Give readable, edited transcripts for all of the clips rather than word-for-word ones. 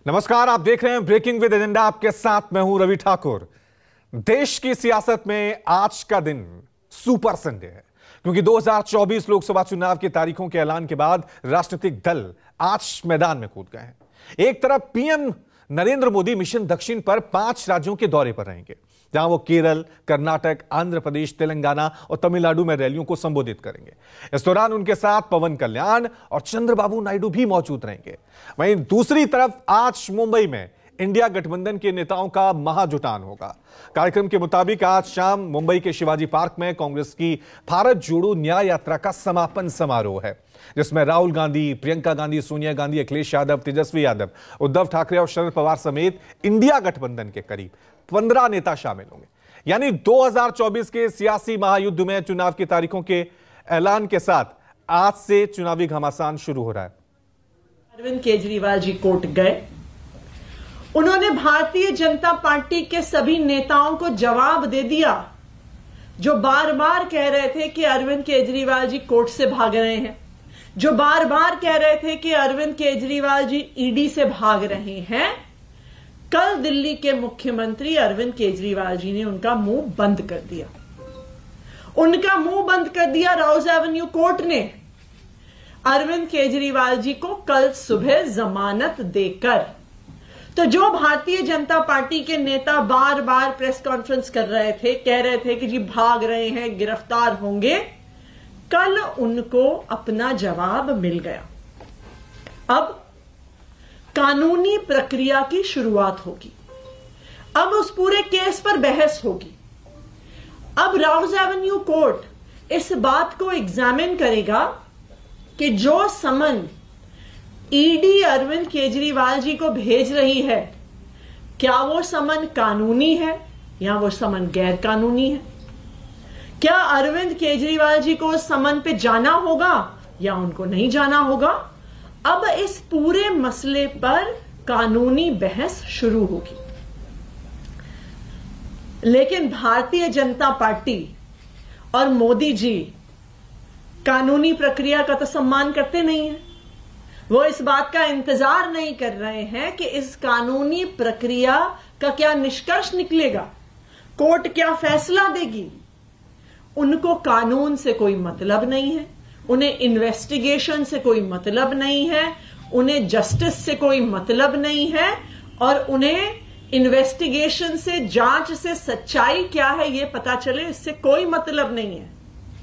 नमस्कार, आप देख रहे हैं ब्रेकिंग विद एजेंडा। आपके साथ मैं हूं रवि ठाकुर। देश की सियासत में आज का दिन सुपर संडे है, क्योंकि 2024 लोकसभा चुनाव की तारीखों के ऐलान के बाद राजनीतिक दल आज मैदान में कूद गए हैं। एक तरफ पीएम नरेंद्र मोदी मिशन दक्षिण पर 5 राज्यों के दौरे पर रहेंगे, जहां वो केरल, कर्नाटक, आंध्र प्रदेश, तेलंगाना और तमिलनाडु में रैलियों को संबोधित करेंगे। इस दौरान उनके साथ पवन कल्याण और चंद्रबाबू नायडू भी मौजूद रहेंगे। वहीं दूसरी तरफ आज मुंबई में इंडिया गठबंधन के नेताओं का महाजुटान होगा। कार्यक्रम के मुताबिक आज शाम मुंबई के शिवाजी पार्क में कांग्रेस की भारत जोड़ो न्याय यात्रा का समापन समारोह है, जिसमें राहुल गांधी, प्रियंका गांधी, सोनिया गांधी, अखिलेश यादव, तेजस्वी यादव, उद्धव ठाकरे और शरद पवार समेत इंडिया गठबंधन के करीब 15 नेता शामिल होंगे। यानी 2024 के सियासी महायुद्ध में चुनाव की तारीखों के ऐलान के साथ आज से चुनावी घमासान शुरू हो रहा है। अरविंद केजरीवाल जी कोर्ट गए। उन्होंने भारतीय जनता पार्टी के सभी नेताओं को जवाब दे दिया, जो बार बार कह रहे थे कि अरविंद केजरीवाल जी कोर्ट से भाग रहे हैं, जो बार बार कह रहे थे कि अरविंद केजरीवाल जी ईडी से भाग रहे हैं। कल दिल्ली के मुख्यमंत्री अरविंद केजरीवाल जी ने उनका मुंह बंद कर दिया। उनका मुंह बंद कर दिया राउज एवेन्यू कोर्ट ने अरविंद केजरीवाल जी को कल सुबह जमानत देकर। तो जो भारतीय जनता पार्टी के नेता बार बार प्रेस कॉन्फ्रेंस कर रहे थे, कह रहे थे कि जी भाग रहे हैं, गिरफ्तार होंगे, कल उनको अपना जवाब मिल गया। अब कानूनी प्रक्रिया की शुरुआत होगी। अब उस पूरे केस पर बहस होगी। अब राउज एवेन्यू कोर्ट इस बात को एग्जामिन करेगा कि जो समन ईडी अरविंद केजरीवाल जी को भेज रही है, क्या वो समन कानूनी है या वो समन गैर कानूनी है। क्या अरविंद केजरीवाल जी को उस समन पे जाना होगा या उनको नहीं जाना होगा। अब इस पूरे मसले पर कानूनी बहस शुरू होगी। लेकिन भारतीय जनता पार्टी और मोदी जी कानूनी प्रक्रिया का तो सम्मान करते नहीं हैं। वो इस बात का इंतजार नहीं कर रहे हैं कि इस कानूनी प्रक्रिया का क्या निष्कर्ष निकलेगा, कोर्ट क्या फैसला देगी। उनको कानून से कोई मतलब नहीं है, उन्हें इन्वेस्टिगेशन से कोई मतलब नहीं है, उन्हें जस्टिस से कोई मतलब नहीं है, और उन्हें इन्वेस्टिगेशन से, जांच से सच्चाई क्या है ये पता चले, इससे कोई मतलब नहीं है।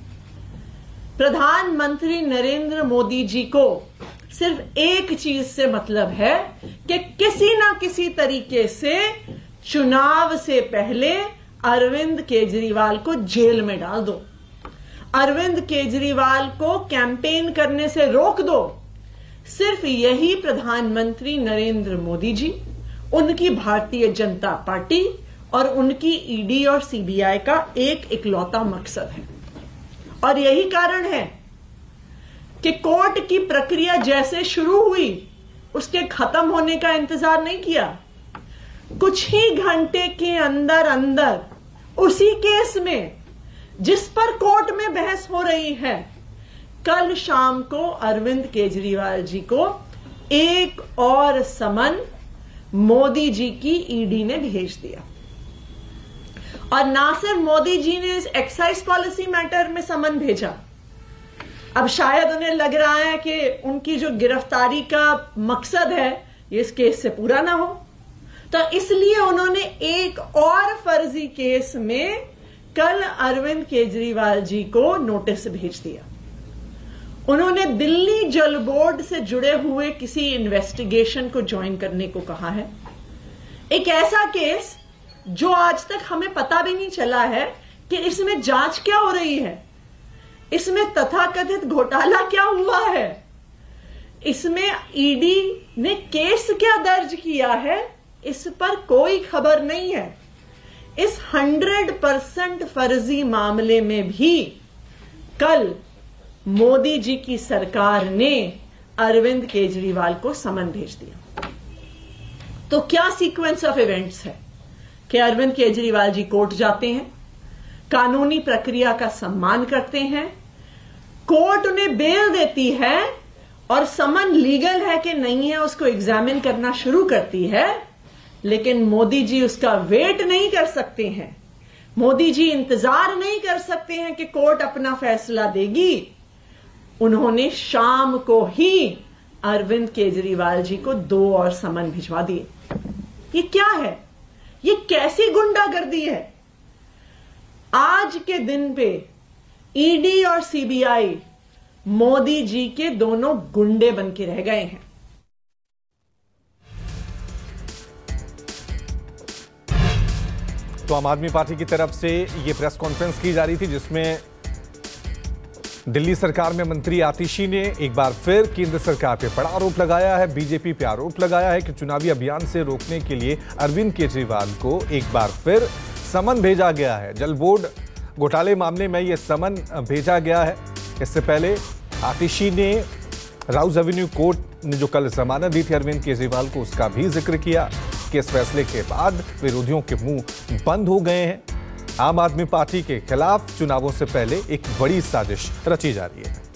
प्रधानमंत्री नरेंद्र मोदी जी को सिर्फ एक चीज से मतलब है कि किसी ना किसी तरीके से चुनाव से पहले अरविंद केजरीवाल को जेल में डाल दो, अरविंद केजरीवाल को कैंपेन करने से रोक दो। सिर्फ यही प्रधानमंत्री नरेंद्र मोदी जी, उनकी भारतीय जनता पार्टी और उनकी ईडी और सीबीआई का एक इकलौता मकसद है। और यही कारण है कि कोर्ट की प्रक्रिया जैसे शुरू हुई, उसके खत्म होने का इंतजार नहीं किया। कुछ ही घंटे के अंदर अंदर उसी केस में जिस पर कोर्ट में बहस हो रही है, कल शाम को अरविंद केजरीवाल जी को एक और समन मोदी जी की ईडी ने भेज दिया। और ना सिर्फ मोदी जी ने इस एक्साइज पॉलिसी मैटर में समन भेजा, अब शायद उन्हें लग रहा है कि उनकी जो गिरफ्तारी का मकसद है ये इस केस से पूरा ना हो, तो इसलिए उन्होंने एक और फर्जी केस में कल अरविंद केजरीवाल जी को नोटिस भेज दिया। उन्होंने दिल्ली जल बोर्ड से जुड़े हुए किसी इन्वेस्टिगेशन को ज्वाइन करने को कहा है। एक ऐसा केस जो आज तक हमें पता भी नहीं चला है कि इसमें जांच क्या हो रही है, इसमें तथाकथित घोटाला क्या हुआ है, इसमें ईडी ने केस क्या दर्ज किया है, इस पर कोई खबर नहीं है। इस 100% फर्जी मामले में भी कल मोदी जी की सरकार ने अरविंद केजरीवाल को समन भेज दिया। तो क्या सीक्वेंस ऑफ इवेंट्स है कि अरविंद केजरीवाल जी कोर्ट जाते हैं, कानूनी प्रक्रिया का सम्मान करते हैं, कोर्ट उन्हें बेल देती है और समन लीगल है कि नहीं है उसको एग्जामिन करना शुरू करती है, लेकिन मोदी जी उसका वेट नहीं कर सकते हैं। मोदी जी इंतजार नहीं कर सकते हैं कि कोर्ट अपना फैसला देगी। उन्होंने शाम को ही अरविंद केजरीवाल जी को 2 और समन भिजवा दिए। ये क्या है? ये कैसी गुंडागर्दी है? आज के दिन पे ईडी और सीबीआई मोदी जी के दोनों गुंडे बन के रह गए हैं। तो आम आदमी पार्टी की तरफ से ये प्रेस कॉन्फ्रेंस की जा रही थी, जिसमें दिल्ली सरकार में मंत्री आतिशी ने एक बार फिर केंद्र सरकार पे बड़ा आरोप लगाया है, बीजेपी पे आरोप लगाया है कि चुनावी अभियान से रोकने के लिए अरविंद केजरीवाल को एक बार फिर समन भेजा गया है। जल बोर्ड घोटाले मामले में यह समन भेजा गया है। इससे पहले आतिशी ने राउज एवेन्यू कोर्ट ने जो कल जमानत दी थी अरविंद केजरीवाल को, उसका भी जिक्र किया कि इस फैसले के बाद विरोधियों के मुंह बंद हो गए हैं। आम आदमी पार्टी के खिलाफ चुनावों से पहले एक बड़ी साजिश रची जा रही है।